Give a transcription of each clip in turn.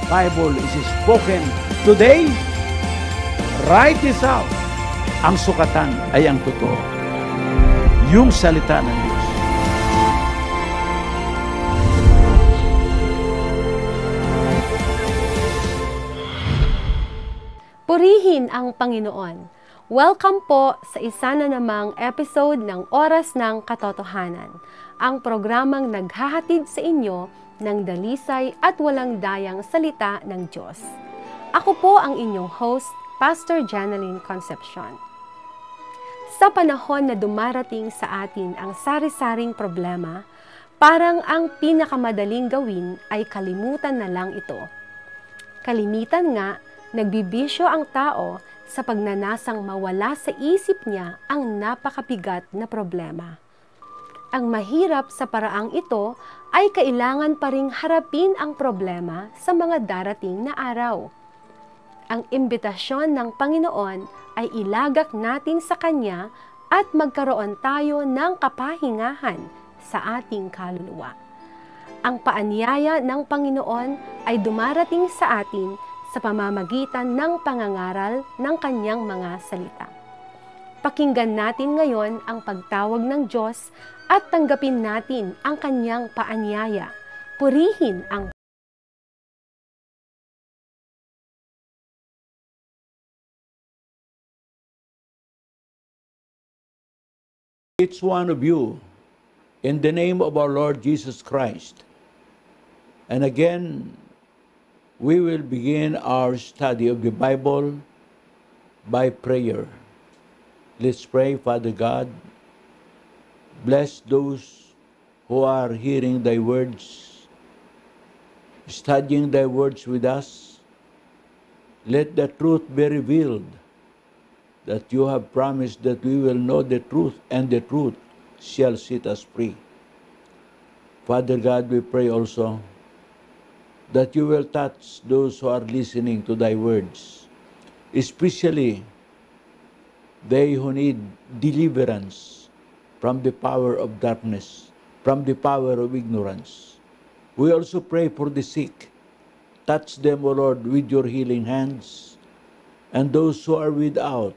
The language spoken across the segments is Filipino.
Bible is spoken today. Write this out. Ang sukatan ay ang totoo. Yung salita ng Diyos. Purihin ang Panginoon. Welcome po sa isa na namang episode ng Oras ng Katotohanan, ang programang naghahatid sa inyo ng dalisay at walang dayang salita ng Diyos. Ako po ang inyong host, Pastor Janeline Concepcion. Sa panahon na dumarating sa atin ang sari-saring problema, parang ang pinakamadaling gawin ay kalimutan na lang ito. Kalimitan nga, nagbibisyo ang tao sa pagnanasang mawala sa isip niya ang napakabigat na problema. Ang mahirap sa paraang ito ay kailangan pa ring harapin ang problema sa mga darating na araw. Ang imbitasyon ng Panginoon ay ilagak natin sa Kanya at magkaroon tayo ng kapahingahan sa ating kaluluwa. Ang paanyaya ng Panginoon ay dumarating sa atin sa pamamagitan ng pangangaral ng Kanyang mga salita. Pakinggan natin ngayon ang pagtawag ng Diyos at tanggapin natin ang Kanyang paanyaya. Purihin ang Each one of you, in the name of our Lord Jesus Christ. And again, we will begin our study of the Bible by prayer. Let's pray. Father God, bless those who are hearing thy words, studying thy words with us. Let the truth be revealed, that you have promised that we will know the truth, and the truth shall set us free. Father God, we pray also that you will touch those who are listening to thy words, especially they who need deliverance from the power of darkness, from the power of ignorance. We also pray for the sick. Touch them, O Lord, with your healing hands. And those who are without,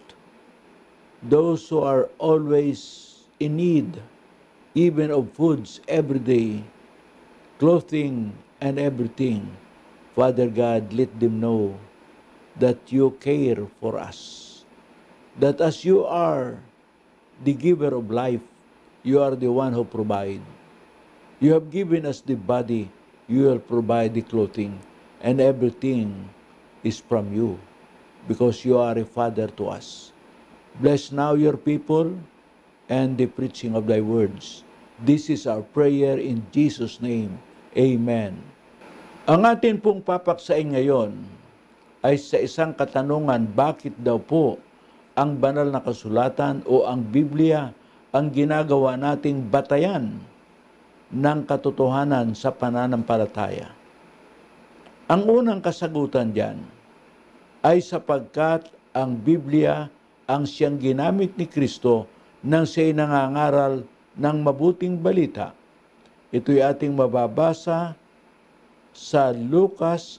those who are always in need, even of foods every day, clothing, and everything, Father God, let them know that you care for us. That as you are the giver of life, you are the one who provides. You have given us the body, you will provide the clothing, and everything is from you, because you are a Father to us. Bless now your people and the preaching of thy words. This is our prayer in Jesus' name. Amen. Ang atin pong papaksain ngayon ay sa isang katanungan, bakit daw po ang banal na kasulatan o ang Biblia ang ginagawa nating batayan ng katotohanan sa pananampalataya? Ang unang kasagutan diyan ay sapagkat ang Biblia ang siyang ginamit ni Kristo nang siya'y nangangaral ng mabuting balita. Ito'y ating mababasa sa Lucas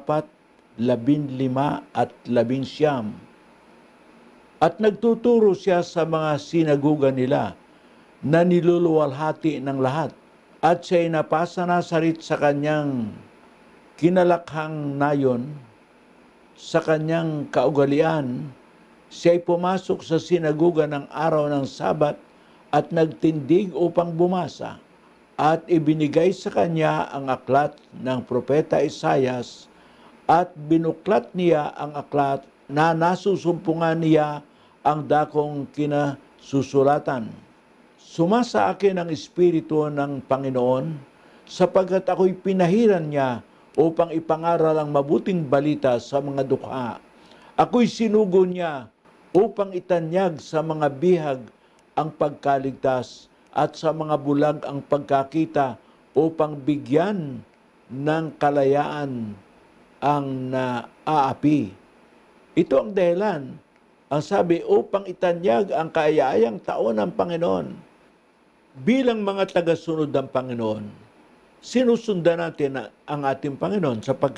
4:15 at 19. At nagtuturo siya sa mga sinaguga nila na niluluwalhati ng lahat. At siya'y napasa Nazaret sa kanyang kinalakhang nayon, sa kanyang kaugalian. Siya'y pumasok sa sinaguga ng araw ng Sabat at nagtindig upang bumasa. At ibinigay sa kanya ang aklat ng propeta Isaias, at binuklat niya ang aklat na nasusumpungan niya ang dakong kinasusulatan. Sumasa akin ang Espiritu ng Panginoon, sapagkat ako'y pinahiran niya upang ipangaral ang mabuting balita sa mga dukha. Ako'y sinugo niya upang itanyag sa mga bihag ang pagkaligtas, at sa mga bulag ang pagkakita, upang bigyan ng kalayaan ang naaapi. Ito ang dahilan. Ang sabi, upang itanyag ang kaaya-ayang taon ng Panginoon. Bilang mga tagasunod ng Panginoon, sinusundan natin ang ating Panginoon sapagkat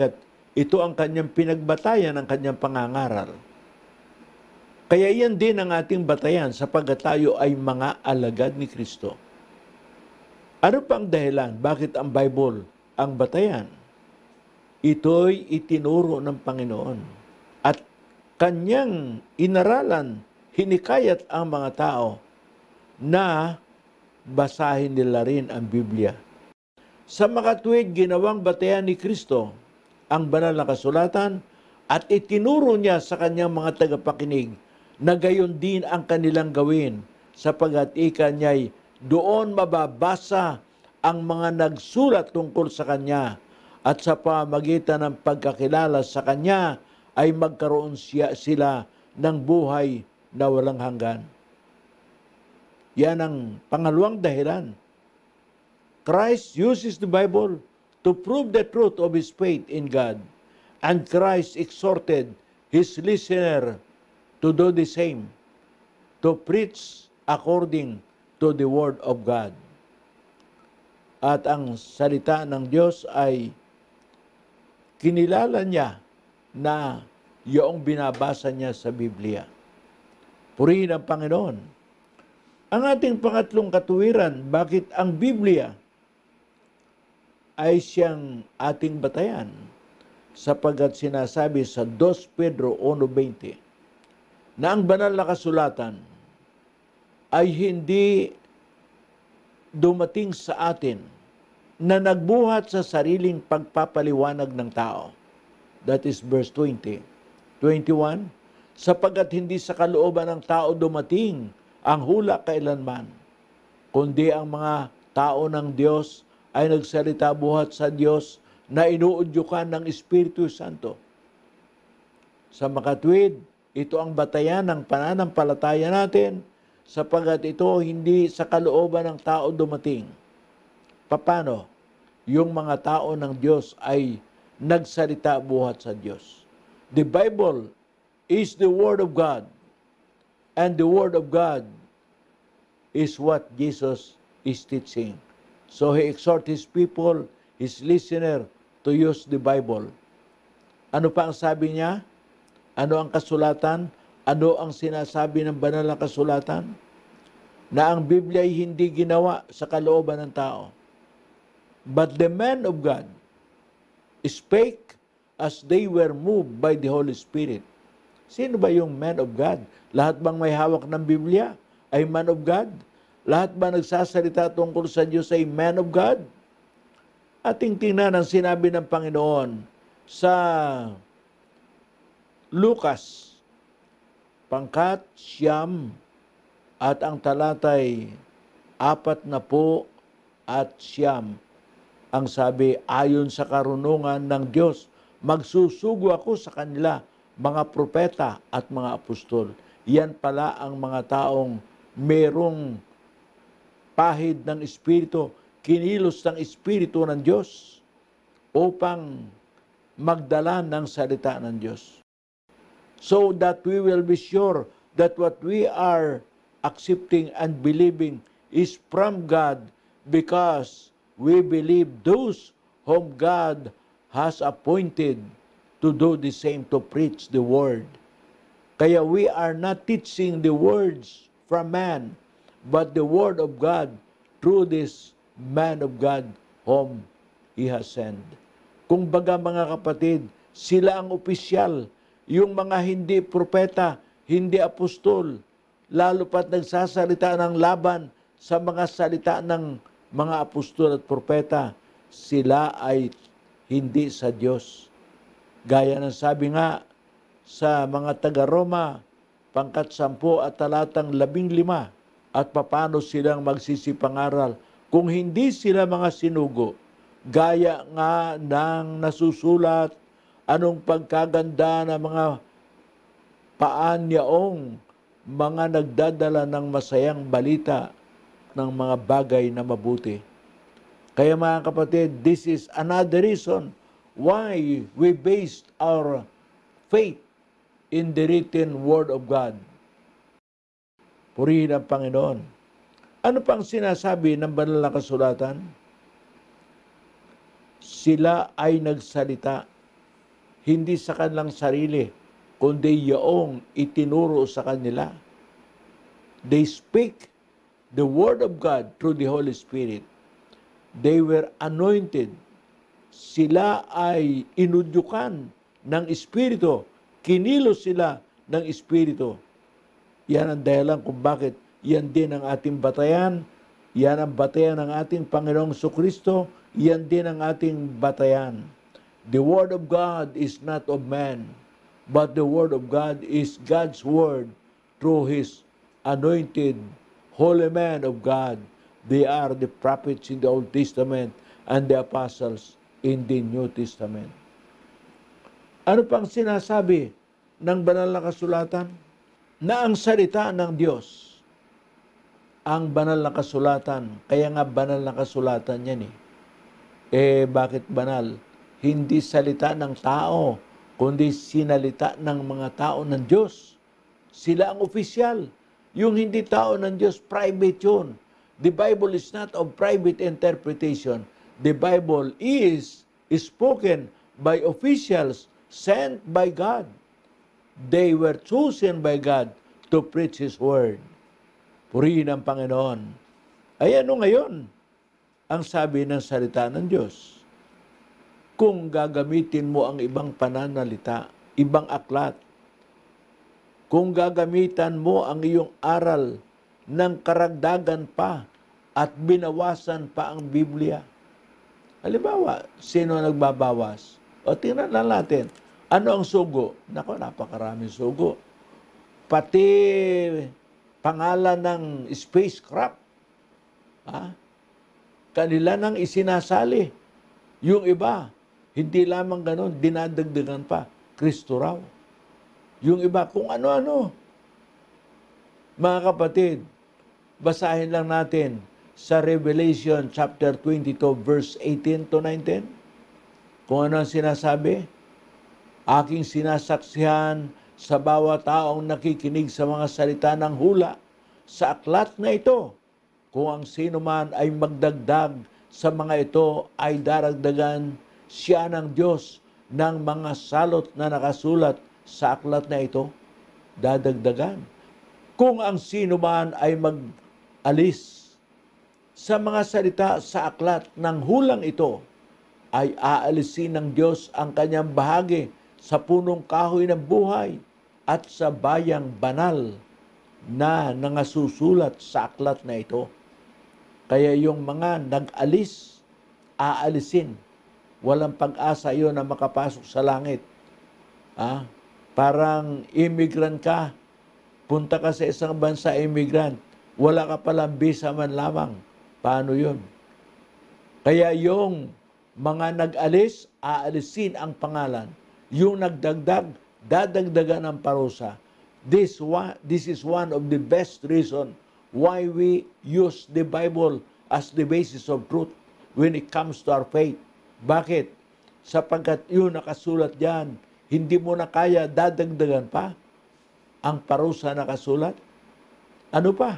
Ito ang kanyang pinagbatayan, ang kanyang pangangaral. Kaya yan din ang ating batayan sapagkat tayo ay mga alagad ni Kristo. Ano pang dahilan? Bakit ang Bible ang batayan? Ito'y itinuro ng Panginoon. At kanyang inaralan, hinikayat ang mga tao na basahin nila rin ang Biblia. Sa makatuwid, ginawang batayan ni Kristo ang banal na kasulatan at itinuro niya sa kanyang mga tagapakinig na gayon din ang kanilang gawin sapagkat ika niya'y doon mababasa ang mga nagsulat tungkol sa kanya at sa pamagitan ng pagkakilala sa kanya ay magkaroon sila ng buhay na walang hanggan. Yan ang pangalawang dahilan. Christ uses the Bible to prove the truth of his faith in God, and Christ exhorted his listener to do the same, to preach according to the Word of God. At ang salita ng Diyos ay kinilala niya na yung binabasa niya sa Biblia. Purihin ang Panginoon. Ang ating pangatlong katuwiran, bakit ang Biblia ay siyang ating batayan? Sapagkat sinasabi sa 2 Pedro 1:20 na ang banal na kasulatan ay hindi dumating sa atin na nagbuhat sa sariling pagpapaliwanag ng tao. That is verse 20. 21, sapagkat hindi sa kalooban ng tao dumating ang hula kailanman, kundi ang mga tao ng Diyos ay nagsalita buhat sa Diyos na inuudyukan ng Espiritu Santo. Sa makatwid, ito ang batayan ng pananampalataya natin sapagkat ito hindi sa kalooban ng tao dumating. Paano? Yung mga tao ng Diyos ay nagsalita buhat sa Diyos. The Bible is the Word of God, and the Word of God is what Jesus is teaching. So He exhorts His people, His listener, to use the Bible. Ano pa ang sabi niya? Ano ang kasulatan? Ano ang sinasabi ng banal na kasulatan? Na ang Biblia ay hindi ginawa sa kalooban ng tao. But the men of God spake as they were moved by the Holy Spirit. Sino ba yung man of God? Lahat bang may hawak ng Biblia ay man of God? Lahat ba nagsasalita tungkol sa Diyos ay man of God? Ating tingnan ang sinabi ng Panginoon sa Lucas, pangkat 9 at ang talatay 49. Ang sabi, ayon sa karunungan ng Diyos, magsusugo ako sa kanila, mga propeta at mga apostol. Yan pala ang mga taong merong pahid ng Espiritu, kinilos ng Espiritu ng Diyos upang magdala ng salita ng Diyos. So that we will be sure that what we are accepting and believing is from God, because we believe those whom God has appointed to do the same, to preach the word. Kaya we are not teaching the words from man, but the word of God through this man of God whom He has sent. Kung baga mga kapatid, sila ang opisyal, yung mga hindi propeta, hindi apostol, lalo pat nagsasalita ng laban sa mga salita ng mga apostol at propeta, sila ay hindi sa Diyos. Gaya ng sabi nga sa mga taga-Roma, pangkat 10 at talatang 15, at paano silang magsisipangaral kung hindi sila mga sinugo. Gaya nga ng nasusulat, anong pagkaganda ng mga paan yaong mga nagdadala ng masayang balita ng mga bagay na mabuti. Kaya mga kapatid, this is another reason why we based our faith in the written Word of God. Purihin ang Panginoon. Ano pang sinasabi ng banal na kasulatan? Sila ay nagsalita hindi sa kanilang sarili, kundi yaong itinuro sa kanila. They speak the Word of God through the Holy Spirit. They were anointed. Sila ay inudyukan ng Espiritu. Kinilos sila ng Espiritu. Yan ang dahilan kung bakit yan din ang ating batayan. Yan ang batayan ng ating Panginoong Jesucristo. Yan din ang ating batayan. The Word of God is not of man, but the Word of God is God's Word through His anointed holy men of God. They are the prophets in the Old Testament and the apostles in the New Testament. Ano pang sinasabi ng banal na kasulatan? Na ang salita ng Diyos, ang banal na kasulatan, kaya nga banal na kasulatan yan eh. Bakit banal? Hindi salita ng tao, kundi sinalita ng mga tao ng Diyos. Sila ang opisyal. Yung hindi tao ng Diyos, private yun. The Bible is not of private interpretation. The Bible is spoken by officials sent by God. They were chosen by God to preach His Word. Purihin ang Panginoon. Ay ano ngayon ang sabi ng salita ng Diyos? Kung gagamitin mo ang ibang pananalita, ibang aklat, kung gagamitan mo ang iyong aral ng karagdagan pa at binawasan pa ang Biblia. Halimbawa, sino nagbabawas? O tingnan lang natin, ano ang sugo? Nako, napakaraming sugo. Pati pangalan ng spacecraft, kanila nang isinasali. Yung iba, hindi lamang ganon, dinadagdagan pa, Kristo raw. Yung iba, kung ano-ano. Mga kapatid, basahin lang natin sa Revelation chapter 22 verse 18 to 19. Kung ano ang sinasabi, aking sinasaksihan sa bawat taong nakikinig sa mga salita ng hula sa aklat na ito. Kung ang sino man ay magdagdag sa mga ito ay daragdagan siya ng Diyos ng mga salot na nakasulat sa aklat na ito, dadagdagan. Kung ang sino man ay mag-alis sa mga salita sa aklat ng hulang ito, ay aalisin ng Diyos ang kanyang bahagi sa punong kahoy ng buhay at sa bayang banal na nangasusulat sa aklat na ito. Kaya yung mga nag-alis, aalisin. Walang pag-asa yun na makapasok sa langit. Parang immigrant ka, punta ka sa isang bansa immigrant, wala ka palang visa man lamang. Paano yun? Kaya yung mga nag-alis, aalisin ang pangalan. Yung nagdagdag, dadagdagan ang parusa. This is one of the best reason why we use the Bible as the basis of truth when it comes to our faith. Bakit? Sapagkat yun nakasulat diyan, hindi mo na kaya dadagdagan pa ang parusa na kasulat. Ano pa?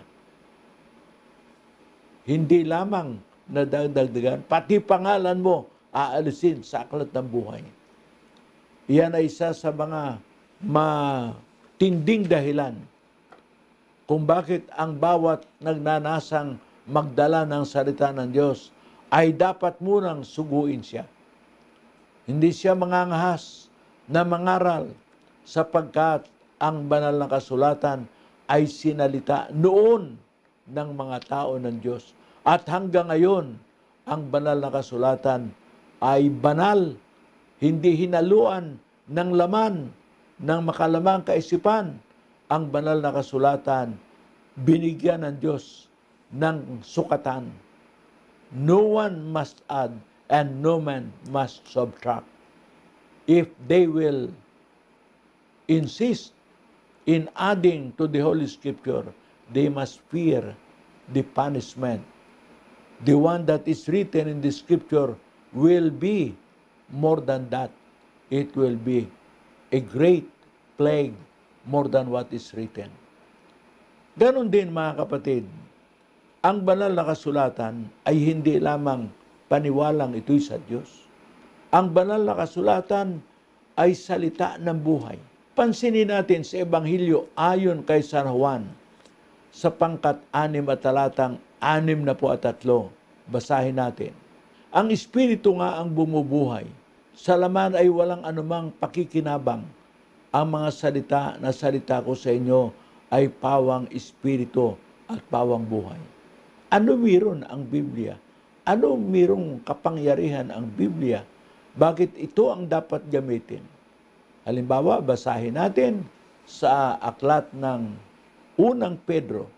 Hindi lamang na dadagdagan, pati pangalan mo aalisin sa aklat ng buhay. Iyan ay isa sa mga matinding dahilan kung bakit ang bawat nagnanasang magdala ng salita ng Diyos ay dapat munang suguin siya. Hindi siya mangangahas na mangaral sapagkat ang banal na kasulatan ay sinalita noon ng mga tao ng Diyos. At hanggang ngayon, ang banal na kasulatan ay banal, hindi hinaluan ng laman ng makalamang kaisipan. Ang banal na kasulatan, binigyan ng Diyos ng sukatan. No one must add and no man must subtract. If they will insist in adding to the Holy Scripture, they must fear the punishment. The one that is written in the Scripture will be more than that. It will be a great plague more than what is written. Ganon din mga kapatid, ang banal na kasulatan ay hindi lamang paniwalang ito'y sa Diyos. Ang banal na kasulatan ay salita ng buhay. Pansinin natin sa Ebanghelyo ayon kay San Juan, sa pangkat 6 at talatang 63. Basahin natin. Ang Espiritu nga ang bumubuhay. Sa laman ay walang anumang pakikinabang. Ang mga salita ko sa inyo ay pawang Espiritu at pawang buhay. Ano meron ang Biblia? Ano merong kapangyarihan ang Biblia? Bakit ito ang dapat gamitin? Halimbawa, basahin natin sa aklat ng unang Pedro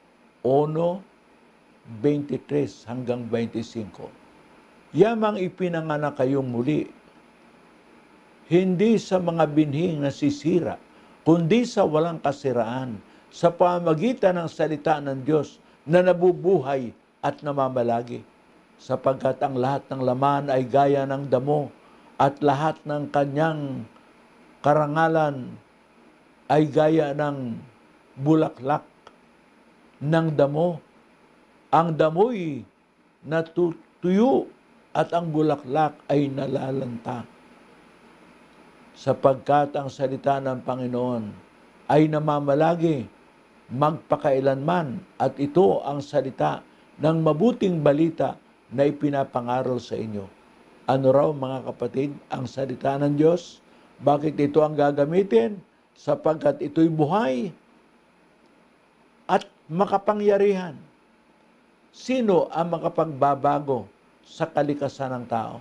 1:23 hanggang 25. Yamang ipinanganak kayong muli, hindi sa mga binhing nasisira, kundi sa walang kasiraan, sa pamamagitan ng salita ng Diyos na nabubuhay at namamalagi. Sapagkat ang lahat ng laman ay gaya ng damo at lahat ng kanyang karangalan ay gaya ng bulaklak ng damo. Ang damoy natutuyo at ang bulaklak ay nalalanta. Sapagkat ang salita ng Panginoon ay namamalagi magpakailanman at ito ang salita ng mabuting balita na ipinapangaral sa inyo. Ano raw mga kapatid ang salita ng Diyos? Bakit ito ang gagamitin? Sapagkat ito'y buhay at makapangyarihan. Sino ang makapagbabago sa kalikasan ng tao?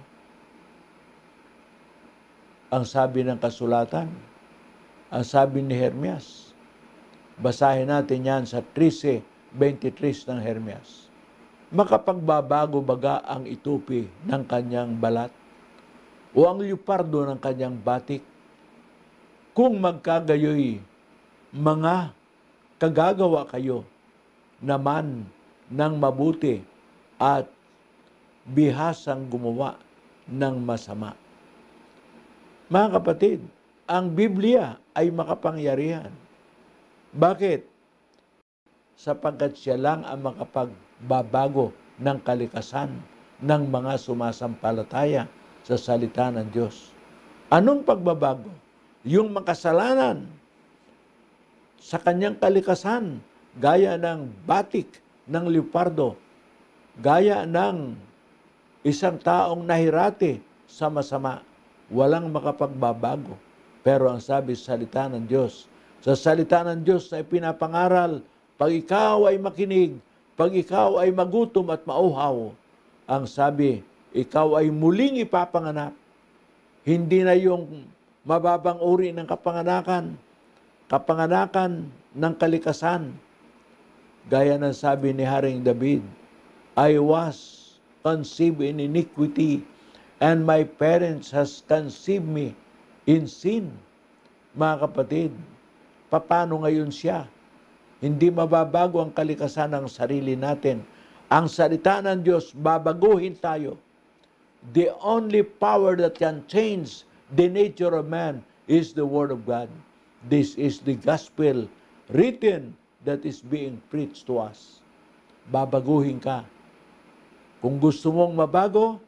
Ang sabi ng kasulatan, ang sabi ni Jeremias. Basahin natin yan sa 13:23 ng Jeremias. Makapagbabago baga ang itupi ng kanyang balat o ang leopardo ng kanyang batik? Kung magkagayoy, mga kagagawa kayo naman ng mabuti at bihasang gumawa ng masama. Mga kapatid, ang Biblia ay makapangyarihan. Bakit? Sapagkat siya lang ang makapagbabago ng kalikasan ng mga sumasampalataya sa salita ng Diyos. Anong pagbabago? Yung makasalanan sa kanyang kalikasan, gaya ng batik ng leopardo, gaya ng isang taong nahirati sa masama, walang makapagbabago. Pero ang sabi sa salita ng Diyos, sa salita ng Diyos na ipinapangaral, pag ikaw ay makinig, pag ikaw ay magutom at mauhaw, ang sabi, ikaw ay muling ipapanganak. Hindi na yung mababang uri ng kapanganakan ng kalikasan. Gaya ng sabi ni Haring David, I was conceived in iniquity, and my parents has conceived me in sin. Mga kapatid, paano ngayon siya? Hindi mababago ang kalikasan ng sarili natin. Ang salita ng Diyos, babaguhin tayo. The only power that can change the nature of man is the Word of God. This is the gospel written that is being preached to us. Babaguhin ka. Kung gusto mong mabago,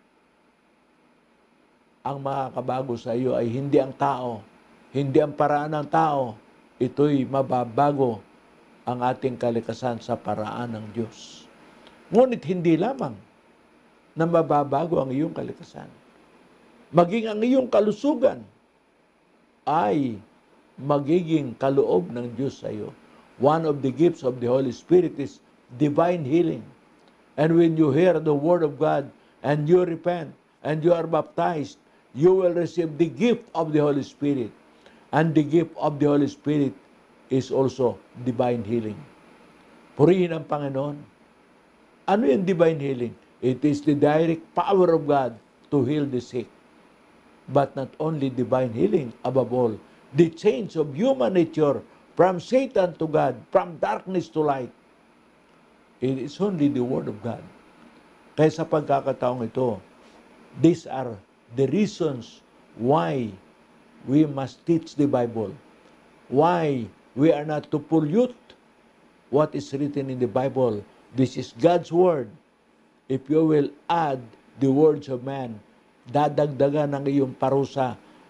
ang makakabago sa iyo ay hindi ang tao, hindi ang paraan ng tao. Ito'y mababago ang ating kalikasan sa paraan ng Diyos. Ngunit hindi lamang na mababago ang iyong kalikasan. Maging ang iyong kalusugan ay magiging kaloob ng Diyos sa iyo. One of the gifts of the Holy Spirit is divine healing. And when you hear the Word of God and you repent and you are baptized, you will receive the gift of the Holy Spirit. And the gift of the Holy Spirit is also divine healing. Purihin ang Panginoon. Ano yung divine healing? It is the direct power of God to heal the sick. But not only divine healing, above all, the change of human nature from Satan to God, from darkness to light. It is only the Word of God. Kaya sa pagkakataong ito, these are the reasons why we must teach the Bible. Why we are not to pollute what is written in the Bible. This is God's Word. If you will add the words of man, dadagdagan ng iyong parusa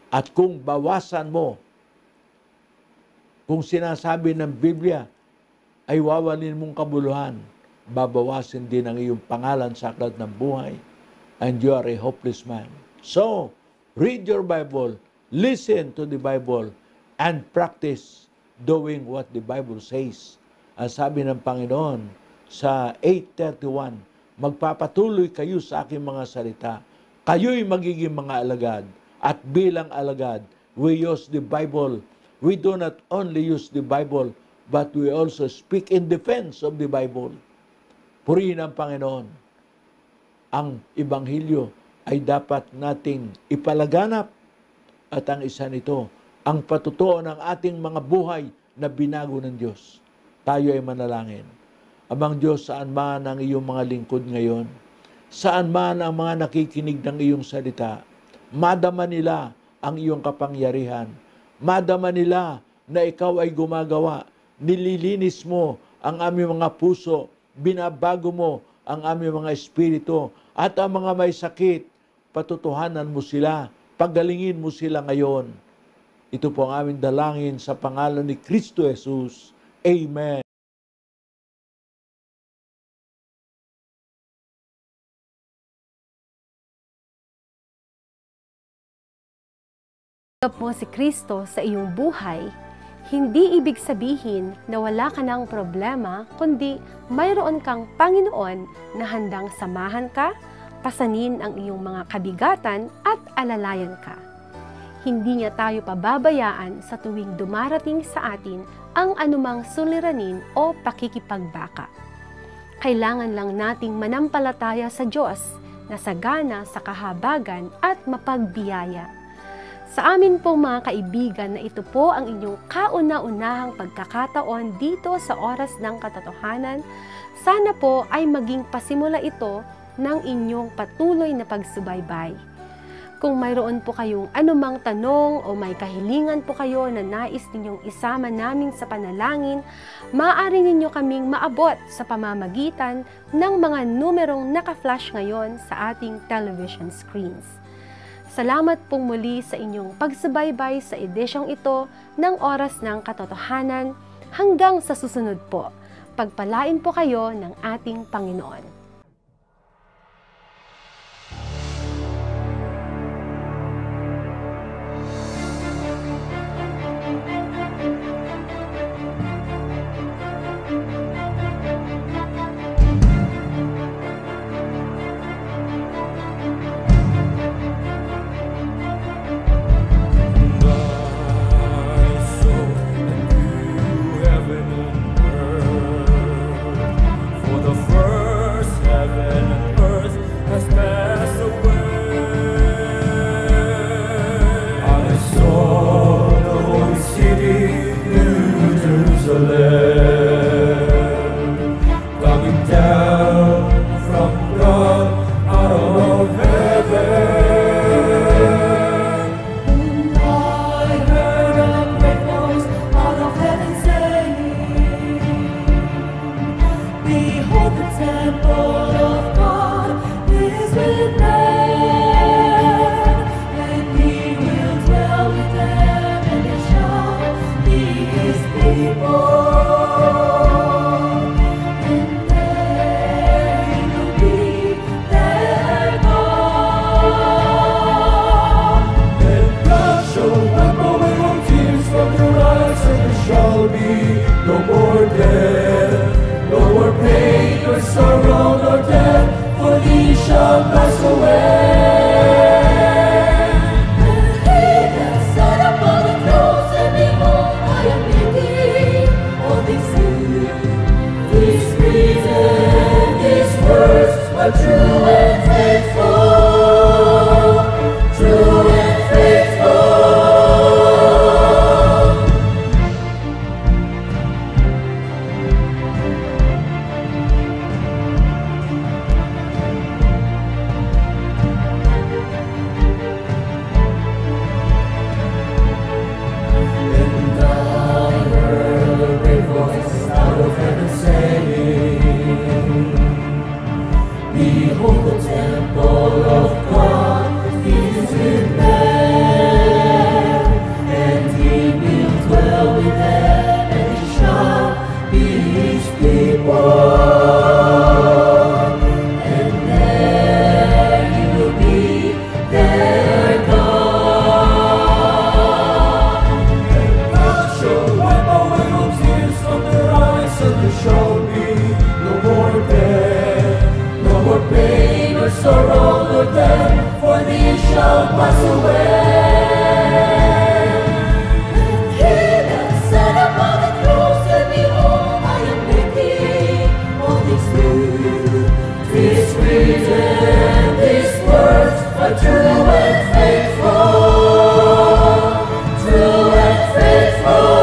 At kung bawasan mo, kung sinasabi ng Biblia ay wawalin mong kabuluhan, babawasin din ang iyong pangalan sa aklat ng buhay, and you are a hopeless man. So, read your Bible, listen to the Bible, and practice doing what the Bible says. Ang sabi ng Panginoon sa 8:31, magpapatuloy kayo sa aking mga salita. Kayo'y magiging mga alagad. At bilang alagad, we use the Bible. We do not only use the Bible, but we also speak in defense of the Bible. Purihin ang Panginoon. Ang Ebanghelyo ay dapat nating ipalaganap. At ang isa nito, ang patutuo ng ating mga buhay na binago ng Diyos. Tayo ay manalangin. Amang Diyos, saan man ang iyong mga lingkod ngayon, saan man ang mga nakikinig ng iyong salita, madama nila ang iyong kapangyarihan. Madama nila na ikaw ay gumagawa. Nililinis mo ang aming mga puso. Binabago mo ang aming mga espiritu. At ang mga may sakit, patutuhanan mo sila. Pagalingin mo sila ngayon. Ito po ang aming dalangin sa pangalan ni Kristo Jesus. Amen. Mo si Kristo sa iyong buhay, hindi ibig sabihin na wala ka ng problema, kundi mayroon kang Panginoon na handang samahan ka, pasanin ang iyong mga kabigatan at alalayan ka. Hindi niya tayo pababayaan sa tuwing dumarating sa atin ang anumang suliranin o pakikipagbaka. Kailangan lang nating manampalataya sa Diyos na sagana sa kahabagan at mapagbiyaya. Sa amin pong mga kaibigan na ito po ang inyong kauna-unahang pagkakataon dito sa Oras ng Katotohanan, sana po ay maging pasimula ito ng inyong patuloy na pagsubaybay. Kung mayroon po kayong anumang tanong o may kahilingan po kayo na nais ninyong isama namin sa panalangin, maaari ninyo kaming maabot sa pamamagitan ng mga numerong naka-flash ngayon sa ating television screens. Salamat pong muli sa inyong pagsubaybay sa edisyong ito ng Oras ng Katotohanan. Hanggang sa susunod po, pagpalain po kayo ng ating Panginoon. For the first pass away. He that sat upon the throne said, behold, I am making all things new. This written, these words are true and faithful, true and faithful.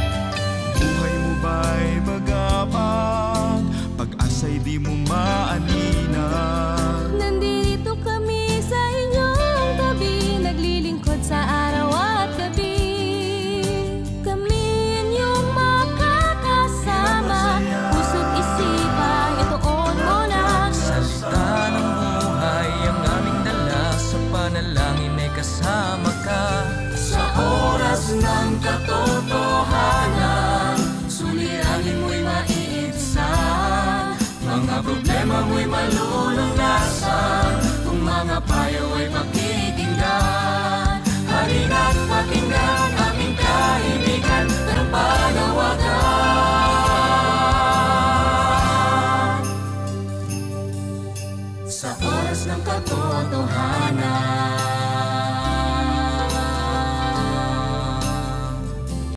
Buhay mo ba'y magapang? Pag-asa'y di mo maano.